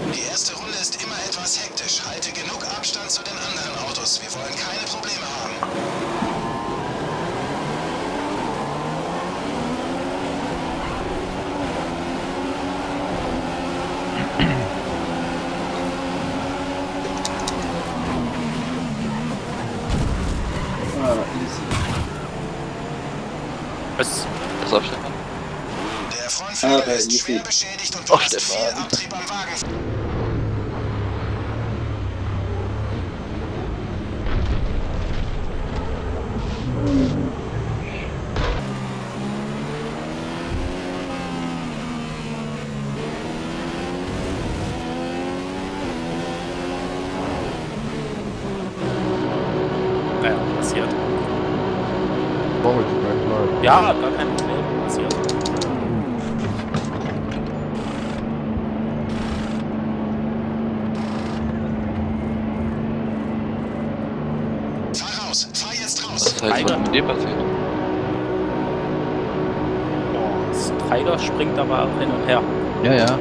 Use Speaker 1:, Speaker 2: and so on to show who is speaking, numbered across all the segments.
Speaker 1: Die erste Runde ist immer etwas hektisch. Halte genug Abstand zu den anderen Autos. Wir wollen keine Probleme haben.
Speaker 2: Was? Pass auf, Stefan.
Speaker 1: Der Frontflügel ist schwer beschädigt und du hast viel Abtrieb am Wagen.
Speaker 2: Naja, passiert.
Speaker 3: Brauche ich gar nicht mal.
Speaker 2: Ja, gar kein Problem. Passiert.
Speaker 1: Fahr raus, fahr jetzt raus.
Speaker 4: Was ist halt mit dir passiert?
Speaker 2: Das Tiger springt aber hin und her.
Speaker 4: Ja, ja.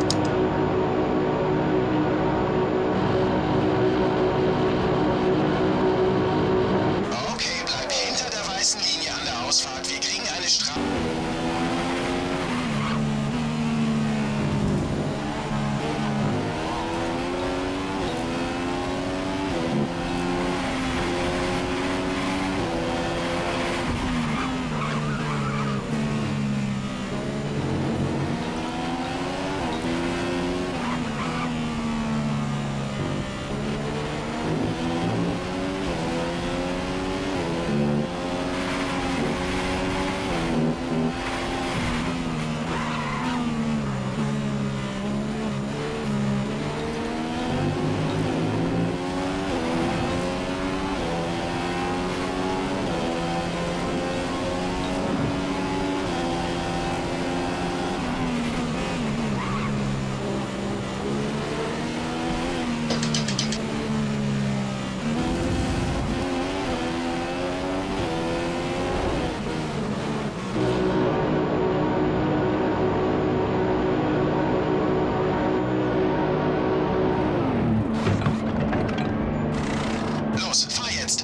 Speaker 1: Okay, bleib hinter der weißen Linie an der Ausfahrt. Wir kriegen eine Strafe. Los, fahr jetzt.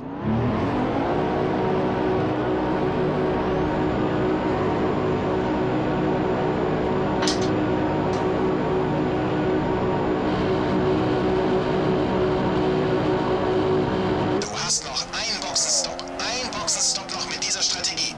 Speaker 1: Du hast noch einen Boxenstopp. Ein Boxenstopp noch mit dieser Strategie.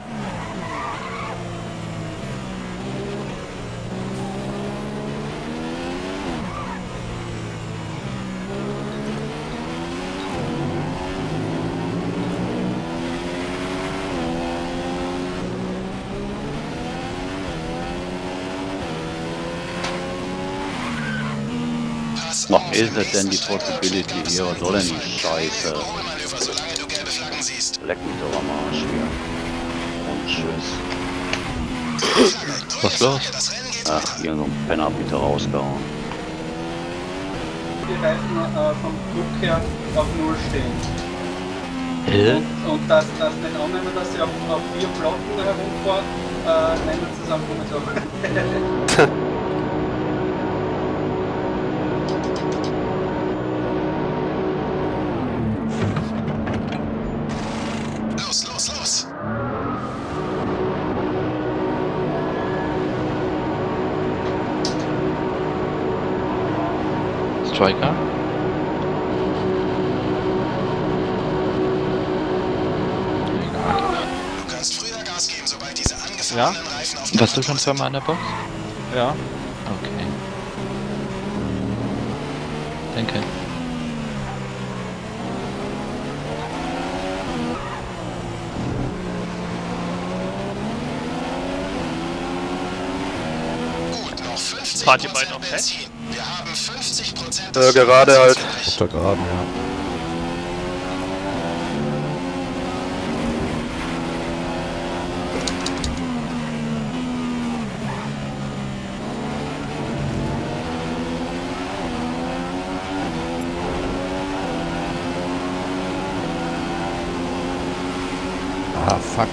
Speaker 1: Pass
Speaker 4: Noch
Speaker 1: auf,
Speaker 4: ist
Speaker 1: im
Speaker 4: es denn die
Speaker 1: nächsten Checkpoint
Speaker 4: Possibility
Speaker 1: gibt es
Speaker 4: hier,
Speaker 1: noch
Speaker 4: was soll denn die
Speaker 1: ein
Speaker 4: Scheiße?
Speaker 1: Überholmanöver, solange du gelbe Flaggen siehst.
Speaker 4: Leck mich doch am Arsch hier. Und tschüss.
Speaker 1: Grüne
Speaker 4: Was ist
Speaker 1: Flagge,
Speaker 4: los?
Speaker 1: das Rennen geht
Speaker 4: Ach,
Speaker 1: weiter.
Speaker 4: hier so ein Penner hat mich da rausgehauen.
Speaker 5: Die Reifen vom Druck her auf Null stehen.
Speaker 4: Hä?
Speaker 5: Und das nicht annehmen, dass sie auf 4 Platten herumfahren, nennen sie es einfach mal so.
Speaker 1: Los, los, los.
Speaker 4: Striker?
Speaker 1: Du kannst früher Gas geben, sobald diese angefahrenen Reifen auf
Speaker 4: Warst du schon zweimal an der Box?
Speaker 2: Ja.
Speaker 4: Okay. Danke.
Speaker 1: Gut, noch 50%
Speaker 2: Fahrt ihr beide auf
Speaker 1: Benzin. Wir haben 50%
Speaker 3: gerade halt.
Speaker 1: übrig.
Speaker 3: Auf der Geraden, ja. Ah, fuck.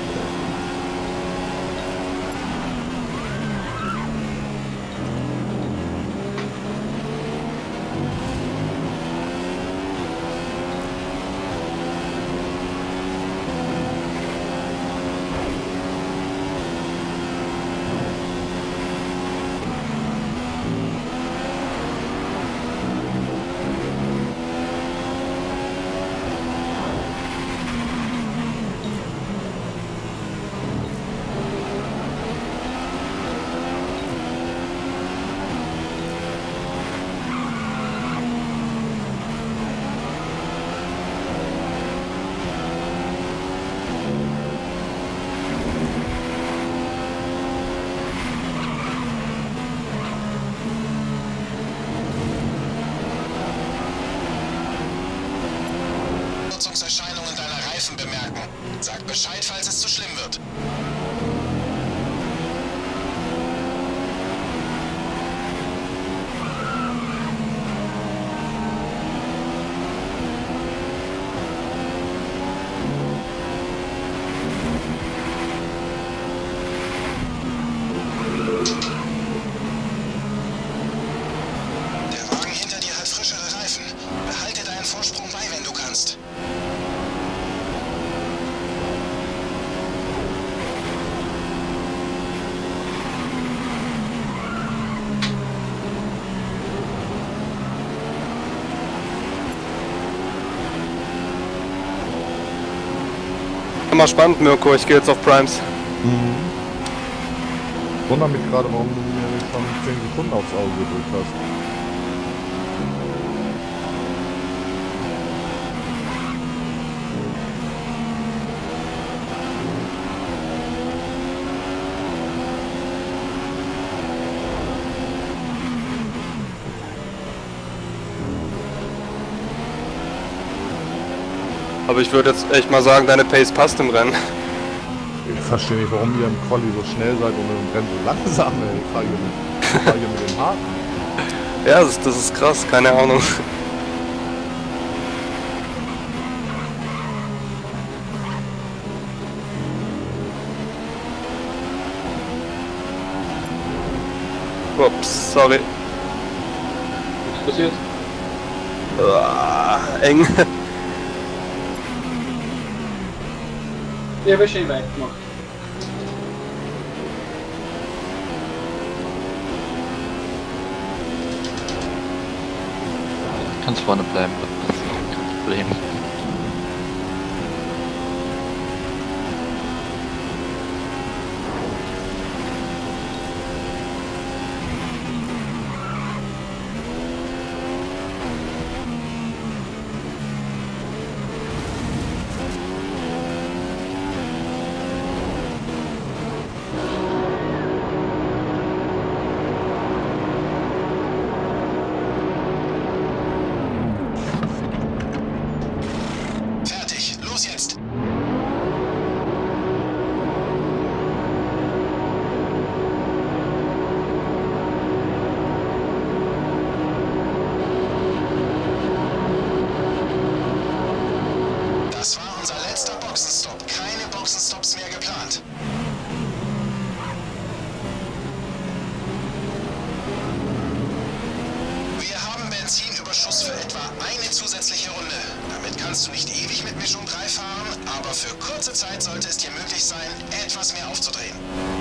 Speaker 1: Abnutzungserscheinungen deiner Reifen bemerken. Sag Bescheid, falls es zu schlimm wird. Der Wagen hinter dir hat frischere Reifen. Behalte deinen Vorsprung bei, wenn du kannst.
Speaker 6: Immer spannend, Mirko, ich gehe jetzt auf Primes.
Speaker 3: Ich wundere mich gerade, warum du mir schon 10 Sekunden aufs Auge gedrückt hast.
Speaker 6: Aber ich würde jetzt echt mal sagen, deine Pace passt im Rennen.
Speaker 3: Ich verstehe nicht, warum ihr im Quali so schnell seid und im Rennen so langsam, ey. Ich fahre hier mit dem Haken.
Speaker 6: Ja, das ist krass, keine Ahnung. Ups, sorry.
Speaker 5: Was passiert?
Speaker 6: Eng.
Speaker 5: Ich habe schön weit gemacht.
Speaker 4: Kannst vorne bleiben, das ist kein Problem.
Speaker 1: Fertig, los jetzt! Das war unser letzter Boxenstopp. Keine Boxenstops mehr geplant. Wir haben Benzinüberschuss für etwa eine zusätzliche Runde. Damit kannst du nicht ewig mit Mischung 3 fahren, aber für kurze Zeit sollte es dir möglich sein, etwas mehr aufzudrehen.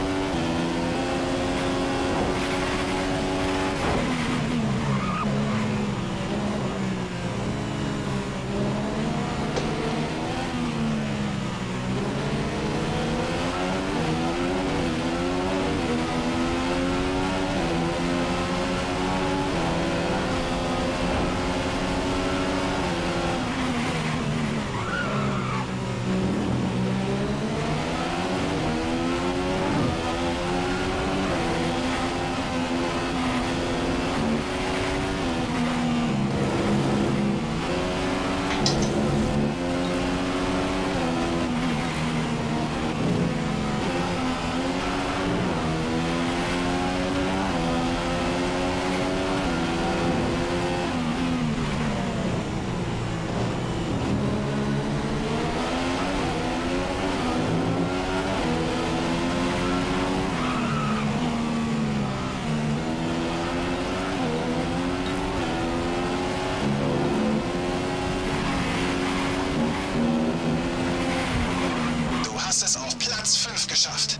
Speaker 1: Du hast es auf Platz 5 geschafft.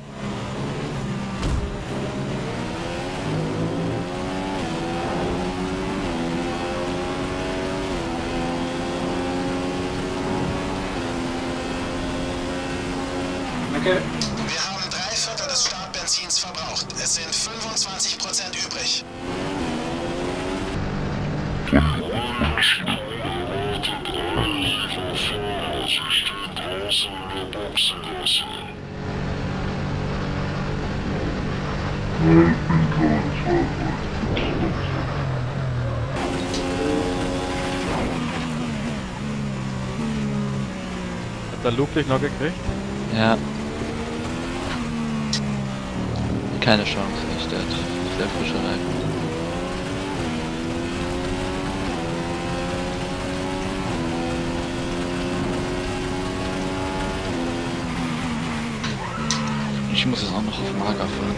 Speaker 5: Okay.
Speaker 1: Wir haben 3/4 des Startbenzins verbraucht. Es sind 25% übrig.
Speaker 3: Hat der Luke dich noch gekriegt?
Speaker 4: Ja. Keine Chance, echt. Der hat sehr frische Reifen. Ich muss jetzt auch noch auf Mager fahren.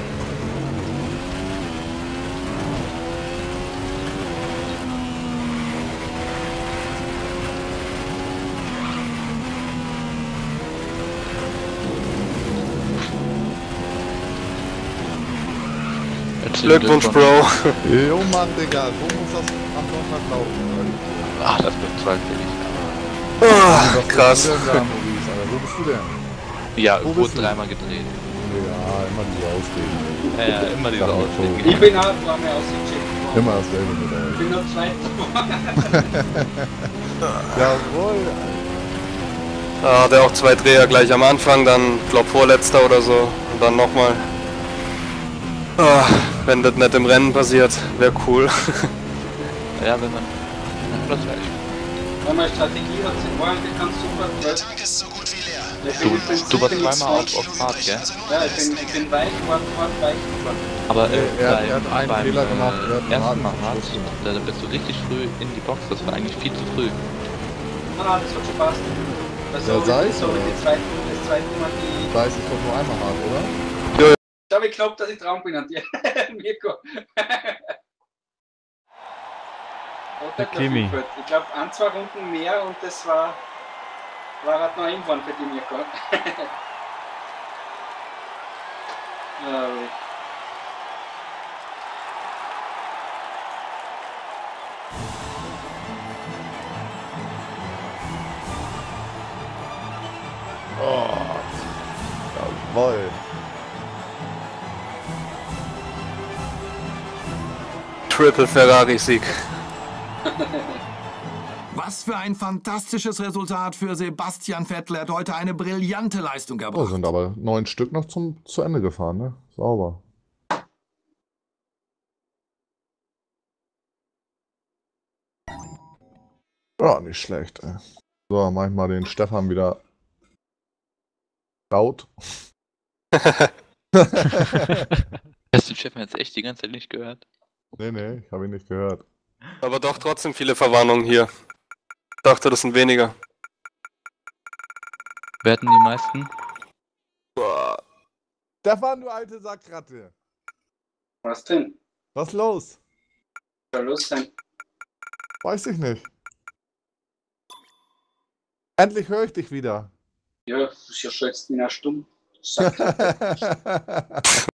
Speaker 6: Glückwunsch, Bro.
Speaker 3: Jo Mann, Digga, so muss das am Sonntag laufen.
Speaker 4: Ach, das bezweifle ich.
Speaker 6: Oh, krass.
Speaker 3: Wo bist du denn, Maurice, Alter? Wo bist du denn?
Speaker 4: Ja,
Speaker 3: Wo
Speaker 4: es
Speaker 3: bist
Speaker 4: wurde
Speaker 3: du?
Speaker 4: dreimal gedreht.
Speaker 3: Ja, immer diese Ausreden.
Speaker 4: Ja, immer diese
Speaker 3: Sag mal
Speaker 4: Ausreden.
Speaker 5: Ich bin auch vor mir ausgecheckt worden.
Speaker 3: Immer dasselbe mit
Speaker 5: Ich
Speaker 3: euch.
Speaker 5: bin noch Zweiter.
Speaker 3: Jawohl.
Speaker 6: Ah, der auch 2 Dreher gleich am Anfang, dann glaub vorletzter oder so. Und dann nochmal. Ah, wenn das nicht im Rennen passiert, wäre cool.
Speaker 4: Ja, wenn man... Das wäre echt.
Speaker 5: Wenn man Strategie hat, sind wir eigentlich ganz super.
Speaker 1: Der Tank ist so gut wie leer.
Speaker 5: Ich bin im Prinzip
Speaker 4: Du warst
Speaker 5: bin ich
Speaker 4: zweimal
Speaker 5: zwei-
Speaker 4: auf Fahrt, gell?
Speaker 5: Ja, ich bin weich geworden, weich geworden.
Speaker 4: Aber
Speaker 3: Er hat einen Fehler gemacht, er hat einen
Speaker 4: ersten
Speaker 3: Haken
Speaker 4: Mal
Speaker 3: zum
Speaker 4: hart,
Speaker 3: Schluss gemacht.
Speaker 4: da bist du richtig früh in die Box, das war eigentlich viel zu früh.
Speaker 5: Ah, das hat schon passt.
Speaker 3: Ja, sei es,
Speaker 5: so
Speaker 3: oder?
Speaker 5: das zweite Mal die...
Speaker 3: Da ist es doch nur einmal hart, oder?
Speaker 5: Ich habe geglaubt, dass ich dran bin an dir. Mirko.
Speaker 3: Der Kimi.
Speaker 5: Ich glaube, 1-2 Runden mehr und das war halt noch irgendwann für die Mirko. Ja, ui.
Speaker 3: Jawohl.
Speaker 6: Triple Ferrari-Sieg.
Speaker 7: Was für ein fantastisches Resultat für Sebastian Vettel. Er hat heute eine brillante Leistung
Speaker 3: Oh,
Speaker 7: erbracht.
Speaker 3: sind aber 9 Stück noch zu Ende gefahren, ne? Sauber. Ja, nicht schlecht, ey. So, mach ich mal den Stefan wieder laut.
Speaker 4: Hast du Chef jetzt echt die ganze Zeit nicht gehört?
Speaker 3: Nee, ich habe ihn nicht gehört.
Speaker 6: Aber doch trotzdem viele Verwarnungen hier. Ich dachte, das sind weniger.
Speaker 4: Wer hatten die meisten?
Speaker 3: Stefan, du alte Sackratte.
Speaker 5: Was denn?
Speaker 3: Was los?
Speaker 5: Soll los sein?
Speaker 3: Weiß ich nicht. Endlich höre ich dich wieder.
Speaker 5: Ja, das ist ja schon jetzt in einer Stunde.